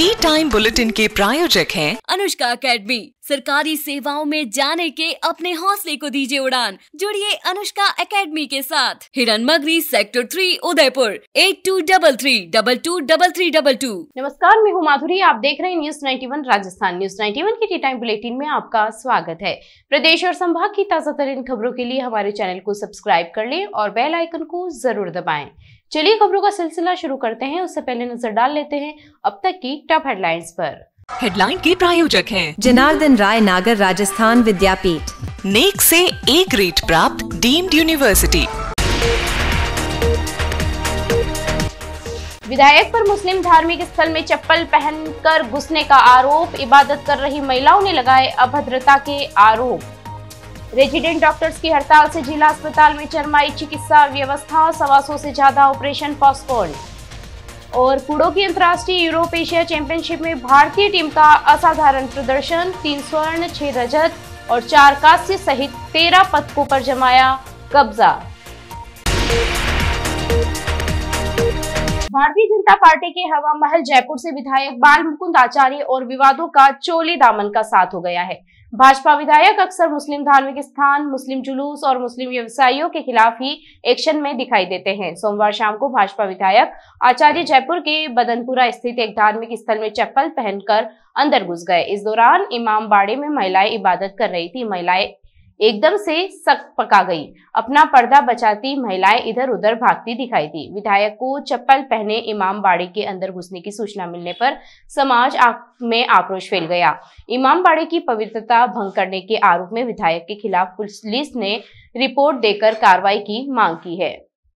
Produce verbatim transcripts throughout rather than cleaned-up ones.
T time bulletin के प्रायोजक हैं अनुष्का एकेडमी। सरकारी सेवाओं में जाने के अपने हौसले को दीजिए उड़ान। जुड़िए अनुष्का एकेडमी के साथ। Hiranmagri sector three Udaipur eight two double three double two double three double two. नमस्कार, मैं हूँ माधुरी। आप देख रहे हैं न्यूज इक्यानवे राजस्थान। न्यूज इक्यानवे के टी टाइम बुलेटिन में आपका स्वागत है। प्रदेश और संभाग की ताजा तरीन खबरों के लिए हमारे चैनल को सब्सक्राइब कर लें और बेल आइकन को जरूर दबाएं। चलिए खबरों का सिलसिला शुरू करते हैं। उससे पहले नजर डाल लेते हैं अब तक की टॉप हेडलाइंस पर। हेडलाइन के प्रायोजक हैं जनार्दन राय नागर राजस्थान विद्यापीठ, नेक से ए ग्रेड प्राप्त डीम्ड यूनिवर्सिटी। विधायक पर मुस्लिम धार्मिक स्थल में चप्पल पहनकर घुसने का आरोप, इबादत कर रही महिलाओं ने लगाए अभद्रता के आरोप। रेजिडेंट डॉक्टर्स की हड़ताल से जिला अस्पताल में चरमाई चिकित्सा व्यवस्था, सवा सौ से ज्यादा ऑपरेशन पोस्टपोन। और कूड़ो की अंतर्राष्ट्रीय यूरोप एशिया चैंपियनशिप में भारतीय टीम का असाधारण प्रदर्शन, तीन स्वर्ण, छह रजत और चार कांस्य सहित तेरह पदकों पर जमाया कब्जा। भारतीय जनता पार्टी के हवा महल जयपुर से विधायक बाल मुकुंद आचार्य और विवादों का चोले दामन का साथ हो गया है। भाजपा विधायक अक्सर मुस्लिम धार्मिक स्थान, मुस्लिम जुलूस और मुस्लिम व्यवसायियों के खिलाफ ही एक्शन में दिखाई देते हैं। सोमवार शाम को भाजपा विधायक आचार्य जयपुर के बदनपुरा स्थित एक धार्मिक स्थल में चप्पल पहनकर अंदर घुस गए। इस दौरान इमाम बाड़े में महिलाएं इबादत कर रही थी। महिलाएं एकदम से सक पका गई। अपना पर्दा बचाती महिलाएं इधर उधर भागती दिखाई दी। विधायक को चप्पल पहने इमाम बाड़े के अंदर घुसने की सूचना मिलने पर समाज में आक्रोश फैल गया। इमाम बाड़े की पवित्रता भंग करने के आरोप में विधायक के खिलाफ पुलिस ने रिपोर्ट देकर कार्रवाई की मांग की है।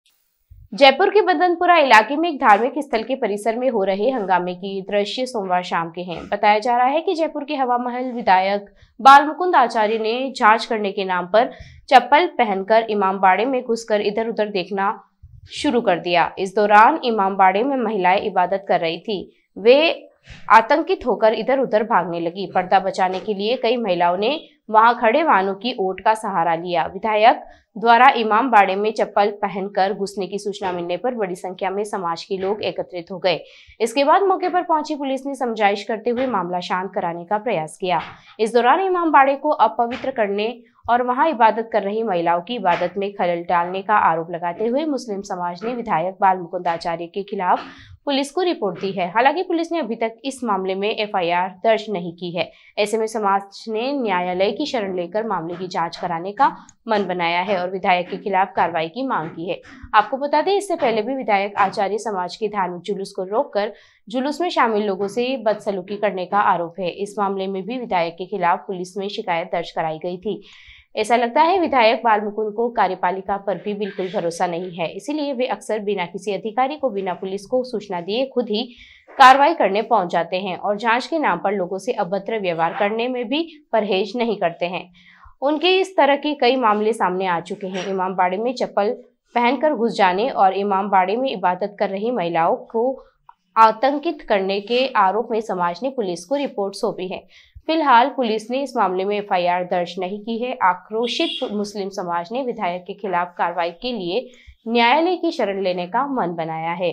जयपुर के बदनपुरा इलाके में एक धार्मिक स्थल के परिसर में हो रहे हंगामे की दृश्य सोमवार शाम के हैं। बताया जा रहा है कि जयपुर के हवा महल विधायक बाल मुकुंद आचार्य ने जांच करने के नाम पर चप्पल पहनकर इमाम बाड़े में घुसकर इधर उधर देखना शुरू कर दिया। इस दौरान इमाम बाड़े में महिलाएं इबादत कर रही थी। वे आतंकित होकर इधर उधर भागने लगी। पर्दा बचाने के लिए कई महिलाओं ने वहां खड़े वाहनों की ओट का सहारा लिया। विधायक द्वारा इमाम बाड़े में चप्पल पहनकर घुसने की सूचना मिलने पर बड़ी संख्या में समाज के लोग एकत्रित हो गए। इसके बाद मौके पर पहुंची पुलिस ने समझाइश करते हुए मामला शांत कराने का प्रयास किया। इस दौरान इमाम बाड़े को अपवित्र करने और वहां इबादत कर रही महिलाओं की इबादत में खलल डालने का आरोप लगाते हुए मुस्लिम समाज ने विधायक बाल मुकुंद आचार्य के खिलाफ पुलिस को रिपोर्ट दी है। हालांकि पुलिस ने अभी तक इस मामले में एफ आई आर दर्ज नहीं की है। ऐसे में समाज ने न्यायालय की शरण लेकर मामले की जांच कराने का मन बनाया है और विधायक के खिलाफ कार्रवाई की मांग की है। आपको बता दें, इससे पहले भी विधायक आचार्य समाज के धार्मिक जुलूस को रोककर जुलूस में शामिल लोगों से बदसलूकी करने का आरोप है। इस मामले में भी विधायक के खिलाफ पुलिस में शिकायत दर्ज कराई गई थी। ऐसा लगता है विधायक बाल मुकुंद को कार्यपालिका पर भी बिल्कुल भरोसा नहीं है, इसीलिए वे अक्सर बिना किसी अधिकारी को, बिना पुलिस को सूचना दिए खुद ही कार्रवाई करने पहुंच जाते हैं और जांच के नाम पर लोगों से अभद्र व्यवहार करने में भी परहेज नहीं करते हैं। उनके इस तरह के कई मामले सामने आ चुके हैं। इमाम बाड़े में चप्पल पहनकर घुस जाने और इमाम बाड़े में इबादत कर रही महिलाओं को आतंकित करने के आरोप में समाज ने पुलिस को रिपोर्ट सौंपी है। फिलहाल पुलिस ने इस मामले में एफ आई आर दर्ज नहीं की है। आक्रोशित मुस्लिम समाज ने विधायक के खिलाफ कार्रवाई के लिए न्यायालय की शरण लेने का मन बनाया है।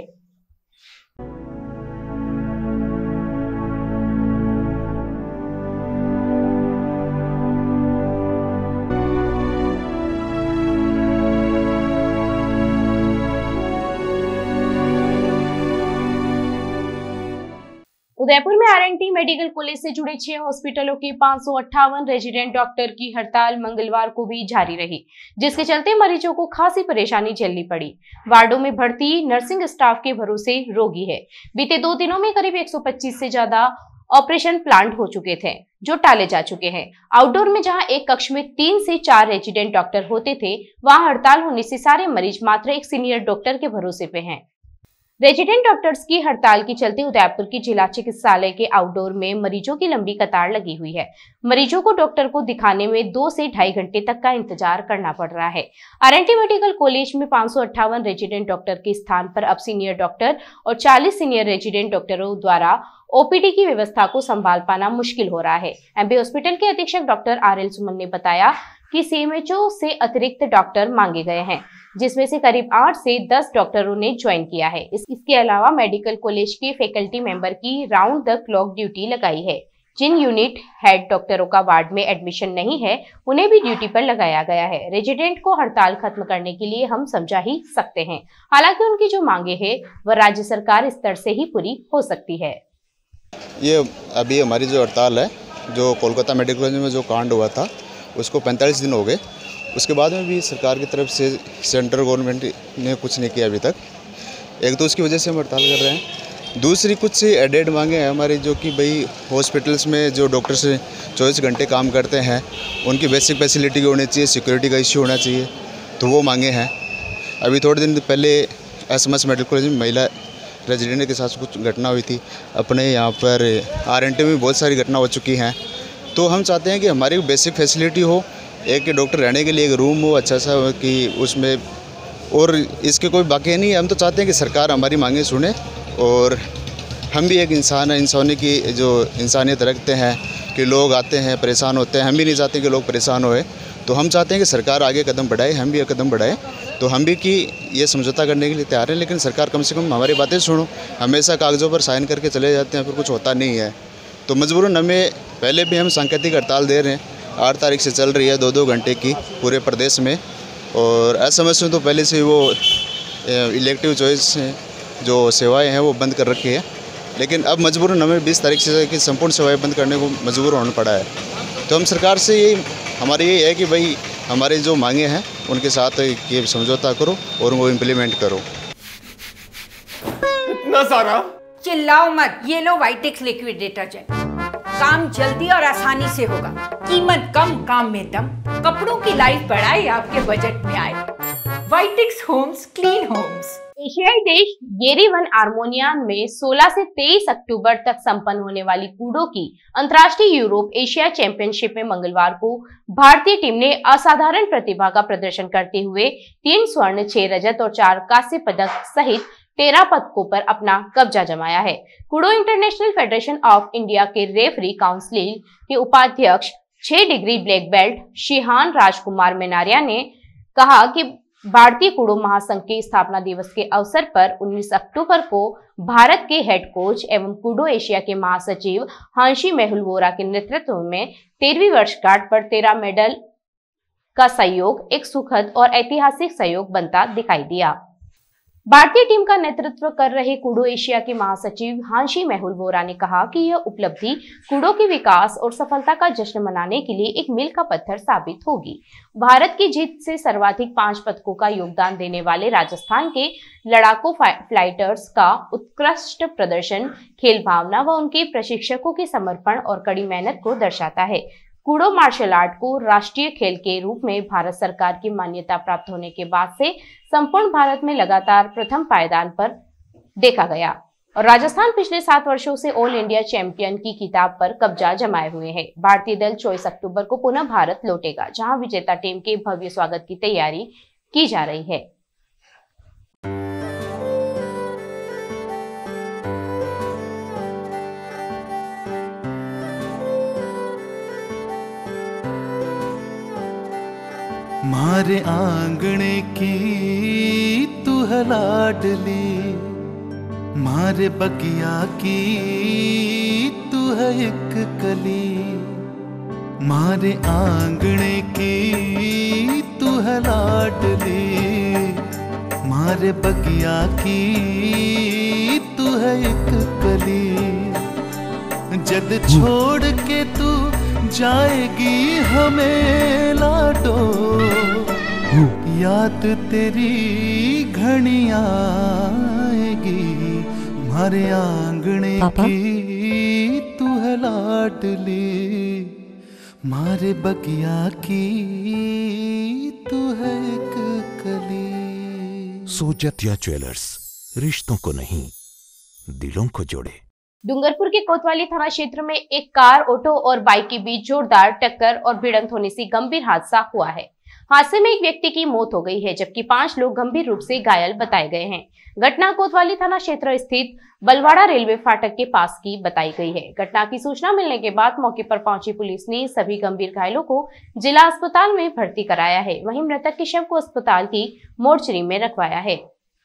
उदयपुर में R N T medical college से जुड़े छह हॉस्पिटलों के पांच सौ अट्ठावन रेजिडेंट डॉक्टर की हड़ताल मंगलवार को भी जारी रही, जिसके चलते मरीजों को खासी परेशानी झेलनी पड़ी। वार्डों में भर्ती नर्सिंग स्टाफ के भरोसे रोगी है। बीते दो दिनों में करीब एक सौ पच्चीस से ज्यादा ऑपरेशन प्लान हो चुके थे जो टाले जा चुके हैं। आउटडोर में जहां एक कक्ष में तीन से चार रेजिडेंट डॉक्टर होते थे, वहां हड़ताल होने से सारे मरीज मात्र एक सीनियर डॉक्टर के भरोसे पे हैं। रेजिडेंट डॉक्टर्स की हड़ताल के चलते उदयपुर की जिला चिकित्सालय के आउटडोर में मरीजों की लंबी कतार लगी हुई है। मरीजों को डॉक्टर को दिखाने में दो से ढाई घंटे तक का इंतजार करना पड़ रहा है। R N T medical college में पांच सौ अट्ठावन रेजिडेंट डॉक्टर के स्थान पर अब सीनियर डॉक्टर और चालीस सीनियर रेजिडेंट डॉक्टरों द्वारा ओ पी डी की व्यवस्था को संभाल पाना मुश्किल हो रहा है। एम बी हॉस्पिटल के अधीक्षक डॉक्टर आर एल सुमन ने बताया कि सीएमएचओ से अतिरिक्त डॉक्टर मांगे गए हैं, जिसमें से करीब आठ से दस डॉक्टरों ने ज्वाइन किया है। इस, इसके अलावा मेडिकल कॉलेज के फैकल्टी मेंबर की राउंड द क्लॉक ड्यूटी लगाई है। जिन यूनिट हेड डॉक्टरों का वार्ड में एडमिशन नहीं है, उन्हें भी ड्यूटी पर लगाया गया है। रेजिडेंट को हड़ताल खत्म करने के लिए हम समझा ही सकते हैं। हालांकि उनकी जो मांगे हैं वह राज्य सरकार स्तर से ही पूरी हो सकती है। ये अभी हमारी जो हड़ताल है, जो कोलकाता मेडिकल कॉलेज में जो कांड हुआ था, उसको पैंतालीस दिन हो गए। उसके बाद में भी सरकार की तरफ से सेंट्रल गवर्नमेंट ने कुछ नहीं किया अभी तक। एक तो उसकी वजह से हम हड़ताल कर रहे हैं, दूसरी कुछ एडेड मांगे हैं हमारी, जो कि भाई हॉस्पिटल्स में जो डॉक्टर्स चौबीस घंटे काम करते हैं उनकी बेसिक फैसिलिटी होनी चाहिए, सिक्योरिटी का इश्यू होना चाहिए, तो वो मांगे हैं। अभी थोड़े दिन पहले S M S medical college में महिला रेजिडेंट के साथ कुछ घटना हुई थी। अपने यहाँ पर आर एन टी में बहुत सारी घटना हो चुकी हैं। तो हम चाहते हैं कि हमारी बेसिक फैसिलिटी हो, एक डॉक्टर रहने के लिए एक रूम हो अच्छा सा कि उसमें, और इसके कोई बाकी नहीं है। हम तो चाहते हैं कि सरकार हमारी मांगे सुने, और हम भी एक इंसान है, इंसानी की जो इंसानियत रखते हैं कि लोग आते हैं परेशान होते हैं, हम भी नहीं चाहते कि लोग परेशान होए। तो हम चाहते हैं कि सरकार आगे कदम बढ़ाए, हम भी एक कदम बढ़ाएं। तो हम भी कि ये समझौता करने के लिए तैयार हैं, लेकिन सरकार कम से कम हमारी बातें सुनो। हमेशा कागज़ों पर साइन करके चले जाते हैं, फिर कुछ होता नहीं है। तो मजबूरन हमें, पहले भी हम सांकेतिक हड़ताल दे रहे हैं, आठ तारीख से चल रही है दो दो घंटे की पूरे प्रदेश में। और एस एम एस में तो पहले से वो इलेक्टिव चॉइस जो सेवाएं हैं वो बंद कर रखी है, लेकिन अब मजबूरन हमें बीस तारीख से कि संपूर्ण सेवाएं बंद करने को मजबूर होना पड़ा है। तो हम सरकार से यही, हमारी यही है कि भाई हमारे जो मांगे हैं उनके साथ ये समझौता करो और वो इम्प्लीमेंट करो। इतना सारा चिल्लाओ मत, ये लो वाइटेक्स लिक्विड डिटर्जेंट, काम जल्दी और आसानी से होगा, कीमत कम, काम में दम, कपड़ों की लाइफ बढ़ाए, आपके बजट में आए। Vitex homes, clean homes. एशियाई देश येरेवन आर्मेनिया में सोलह से तेईस अक्टूबर तक संपन्न होने वाली कूडो की अंतर्राष्ट्रीय यूरोप एशिया चैंपियनशिप में मंगलवार को भारतीय टीम ने असाधारण प्रतिभा का प्रदर्शन करते हुए तीन स्वर्ण, छह रजत और चार कांस्य पदक सहित तेरह पदकों पर अपना कब्जा जमाया है। Kudo international federation of India के रेफरी काउंसिल के उपाध्यक्ष छह degree black belt Shihan Rajkumar Menaria ने कहा कि भारतीय कूडो महासंघ के स्थापना दिवस के अवसर पर उन्नीस अक्टूबर को भारत के हेड कोच एवं कूडो एशिया के महासचिव हांशी मेहुल वोरा के नेतृत्व में तेरहवीं वर्षगांठ पर तेरह मेडल का सहयोग एक सुखद और ऐतिहासिक सहयोग बनता दिखाई दिया। भारतीय टीम का नेतृत्व कर रहे कूडो एशिया के महासचिव हांशी मेहुल वोरा ने कहा कि यह उपलब्धि कूडो के विकास और सफलता का जश्न मनाने के लिए एक मील का पत्थर साबित होगी। भारत की जीत से सर्वाधिक पांच पदकों का योगदान देने वाले राजस्थान के लड़ाकू फ्लाइटर्स का उत्कृष्ट प्रदर्शन, खेल भावना व उनके प्रशिक्षकों के समर्पण और कड़ी मेहनत को दर्शाता है। कूडो मार्शल आर्ट को राष्ट्रीय खेल के रूप में भारत सरकार की मान्यता प्राप्त होने के बाद से संपूर्ण भारत में लगातार प्रथम पायदान पर देखा गया और राजस्थान पिछले सात वर्षों से ऑल इंडिया चैंपियन की खिताब पर कब्जा जमाए हुए है। भारतीय दल चौबीस अक्टूबर को पुनः भारत लौटेगा, जहां विजेता टीम के भव्य स्वागत की तैयारी की जा रही है। मारे आंगणे की तू है लाडली, मारे बगिया की तू है एक कली, मारे आंगणे की तू है लाडली, मारे बगिया की तू है एक कली। जद छोड़ के तू जाएगी हमें लाडो, याद तेरी घनी आएगी, मारे आंगणे की तू है लाडली, मारे बगिया की तू है एक कली। सोजतिया ज्वेलर्स, रिश्तों को नहीं दिलों को जोड़े। डूंगरपुर के कोतवाली थाना क्षेत्र में एक कार, ऑटो और बाइक के बीच जोरदार टक्कर और भिड़ंत होने से गंभीर हादसा हुआ है। हादसे में एक व्यक्ति की मौत हो गई है, जबकि पांच लोग गंभीर रूप से घायल बताए गए हैं। घटना कोतवाली थाना क्षेत्र स्थित बलवाड़ा रेलवे फाटक के पास की बताई गई है। घटना की सूचना मिलने के बाद मौके पर पहुंची पुलिस ने सभी गंभीर घायलों को जिला अस्पताल में भर्ती कराया है। वहीं मृतक के शव को अस्पताल की मोर्चरी में रखवाया है।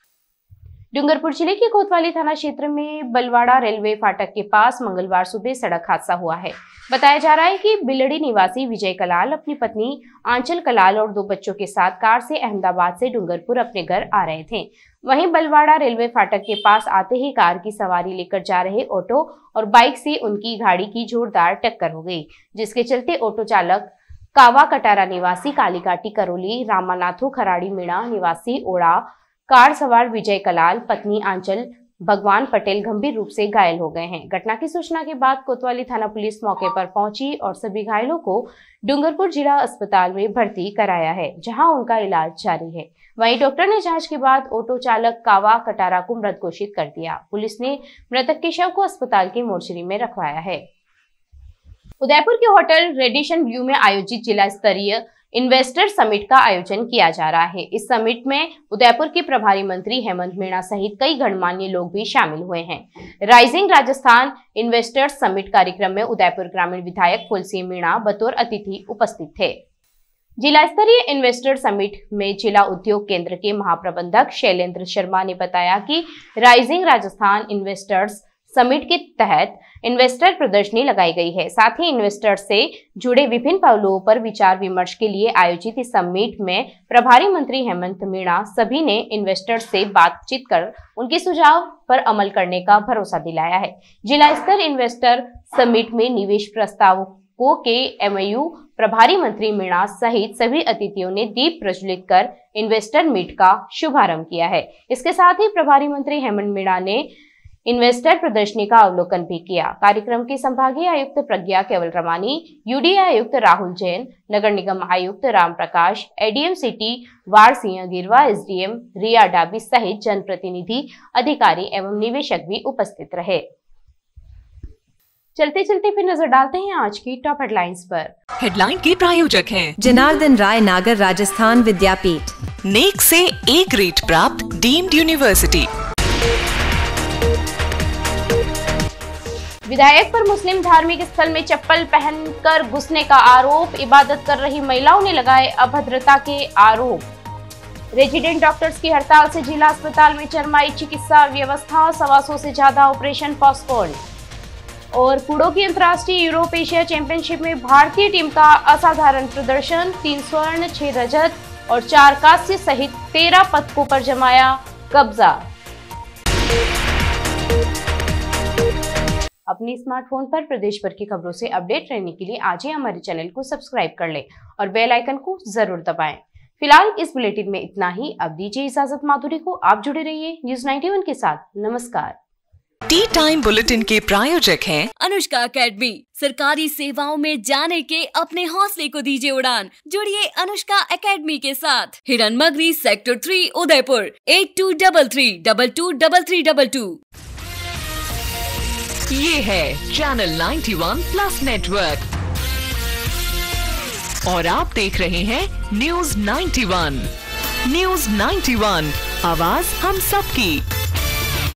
डूंगरपुर जिले के कोतवाली थाना क्षेत्र में बलवाड़ा रेलवे फाटक के पास मंगलवार सुबह सड़क हादसा हुआ है। बताया जा रहा है कि बिलड़ी निवासी विजय कलाल अपनी पत्नी आंचल कलाल और दो बच्चों के साथ कार से अहमदाबाद से डूंगरपुर अपने घर आ रहे थे। वहीं बलवाड़ा रेलवे फाटक के पास आते ही कार की सवारी लेकर जा रहे ऑटो और बाइक से उनकी गाड़ी की जोरदार टक्कर हो गई, जिसके चलते ऑटो चालक कावा कटारा निवासी कालीकाटी करोली, रामानाथो खराड़ी मीणा निवासी ओड़ा, कार सवार विजय कलाल, पत्नी आंचल भगवान पटेल गंभीर रूप से घायल हो गए हैं। घटना की सूचना के बाद कोतवाली थाना पुलिस मौके पर पहुंची और सभी घायलों को डूंगरपुर जिला अस्पताल में भर्ती कराया है, जहां उनका इलाज जारी है। वहीं डॉक्टर ने जांच के बाद ऑटो चालक कावा कटारा को मृत घोषित कर दिया। पुलिस ने मृतक के शव को अस्पताल की मोर्चरी में रखवाया है। उदयपुर के होटल रेडिशन ब्लू में आयोजित जिला स्तरीय इन्वेस्टर समिट का आयोजन किया जा रहा है। इस समिट में उदयपुर के प्रभारी मंत्री हेमंत मीणा सहित कई गणमान्य लोग भी शामिल हुए हैं। राइजिंग राजस्थान इन्वेस्टर्स समिट कार्यक्रम में उदयपुर ग्रामीण विधायक फुलसिंह मीणा बतौर अतिथि उपस्थित थे। जिला स्तरीय इन्वेस्टर समिट में जिला उद्योग केंद्र के महाप्रबंधक शैलेंद्र शर्मा ने बताया कि राइजिंग राजस्थान इन्वेस्टर्स समिट के तहत इन्वेस्टर प्रदर्शनी लगाई गई है। साथ ही इन्वेस्टर्स से जुड़े विभिन्न पहलुओं पर विचार विमर्श के लिए आयोजित इस समिट में प्रभारी मंत्री हेमंत मीणा सभी ने इन्वेस्टर्स से बातचीत कर उनके सुझाव पर अमल करने का भरोसा दिलाया है। जिला स्तर इन्वेस्टर समिट में निवेश प्रस्तावकों के एमओयू प्रभारी मंत्री मीणा सहित सभी अतिथियों ने दीप प्रज्वलित कर इन्वेस्टर मीट का शुभारंभ किया है। इसके साथ ही प्रभारी मंत्री हेमंत मीणा ने इन्वेस्टर प्रदर्शनी का अवलोकन भी किया। कार्यक्रम की संभागीय आयुक्त प्रज्ञा केवल रमानी, यूडीए आयुक्त राहुल जैन, नगर निगम आयुक्त राम प्रकाश, एडीएम सिटी वार सिंह गिरवा, एसडीएम रिया डाबी सहित जनप्रतिनिधि, अधिकारी एवं निवेशक भी उपस्थित रहे। चलते चलते फिर नजर डालते हैं आज की टॉप हेडलाइंस पर। हेडलाइन के प्रायोजक हैं जनार्दन राय नागर राजस्थान विद्यापीठ, नेक से ए ग्रेड प्राप्त डीम्ड यूनिवर्सिटी। विधायक पर मुस्लिम धार्मिक स्थल में चप्पल पहनकर घुसने का आरोप, इबादत कर रही महिलाओं ने लगाए अभद्रता के आरोप। रेजिडेंट डॉक्टर्स की हड़ताल से जिला अस्पताल में चरमाई चिकित्सा व्यवस्था, सवा सौ से ज्यादा ऑपरेशन पोस्टपोन। और कूड़ो की अंतर्राष्ट्रीय यूरोप एशिया चैंपियनशिप में भारतीय टीम का असाधारण प्रदर्शन, तीन स्वर्ण, छह रजत और चार कांस्य सहित तेरह पदकों पर जमाया कब्जा। अपने स्मार्टफोन पर प्रदेश भर की खबरों से अपडेट रहने के लिए आज ही हमारे चैनल को सब्सक्राइब कर लें और बेल आइकन को जरूर दबाएं। फिलहाल इस बुलेटिन में इतना ही। अब दीजिए इजाजत माधुरी को। आप जुड़े रहिए न्यूज इक्यानवे के साथ। नमस्कार। टी टाइम बुलेटिन के प्रायोजक हैं अनुष्का एकेडमी। सरकारी सेवाओं में जाने के अपने हौसले को दीजिए उड़ान। जुड़िए अनुष्का एकेडमी के साथ। Hiran Magri sector three Udaipur, eight two double three double two double three double two. ये है चैनल इक्यानवे प्लस नेटवर्क और आप देख रहे हैं न्यूज इक्यानवे। न्यूज इक्यानवे, आवाज हम सबकी।